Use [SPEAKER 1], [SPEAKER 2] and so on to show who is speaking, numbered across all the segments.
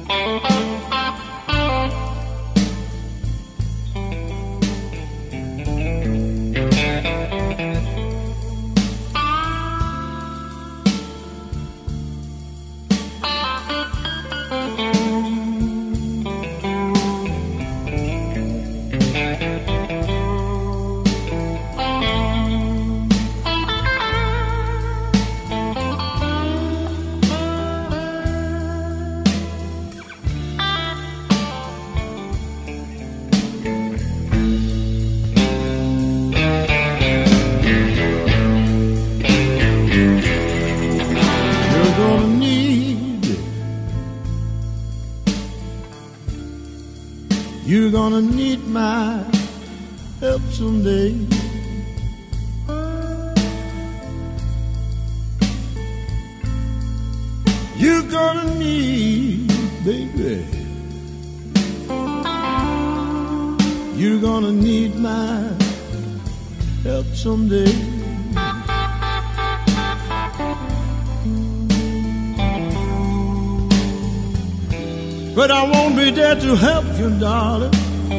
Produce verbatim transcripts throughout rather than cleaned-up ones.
[SPEAKER 1] You're gonna need my help someday. You're gonna need, baby, you're gonna need my help someday. But I won't be there to help you, darling.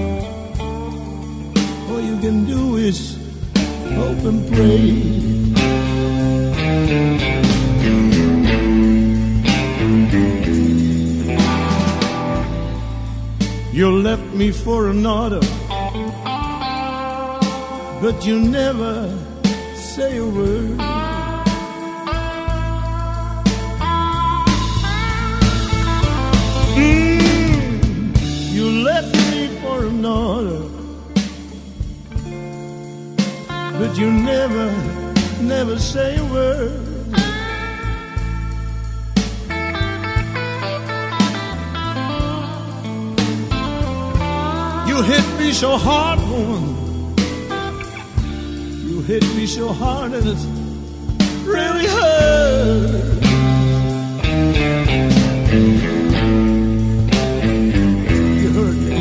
[SPEAKER 1] All you can do is hope and pray. You left me for another, but you never say a word. But you never, never say a word. You hit me so hard, woman. You hit me so hard and it really hurt. You hurt me.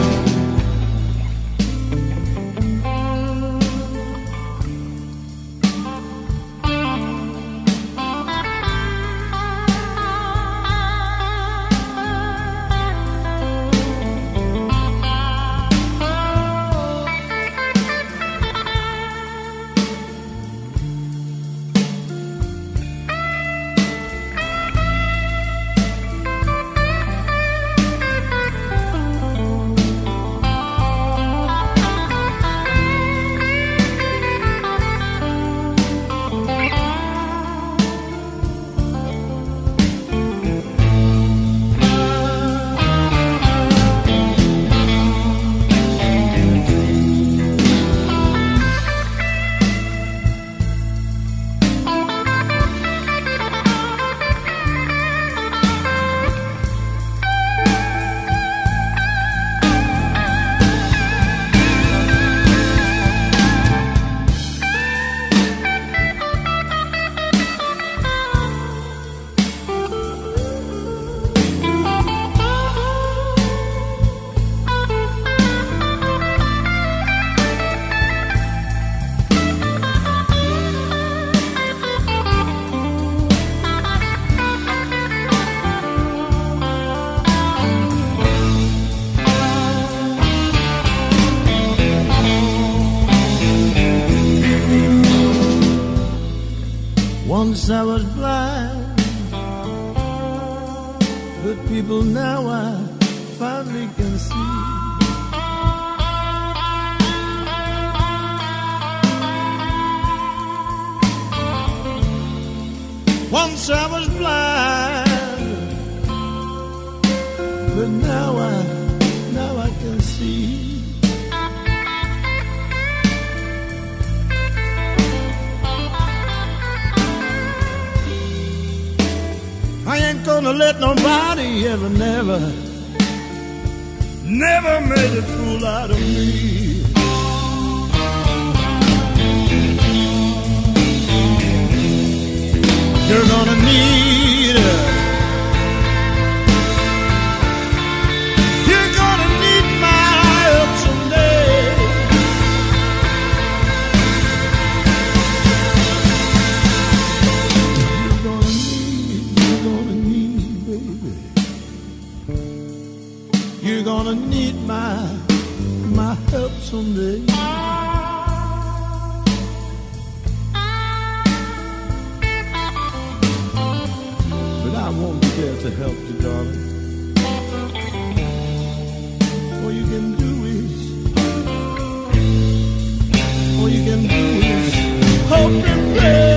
[SPEAKER 1] Once I was blind, but people now I finally can see. Once I was blind, but now I, now I can see. I ain't gonna let nobody ever, never, never made a fool out of me. You're gonna need her. You're gonna need my help someday. You're gonna need, you're gonna need, baby. You're gonna need my my help someday. But I won't be there to help you, darling. All you can do is, all you can do is hope and pray.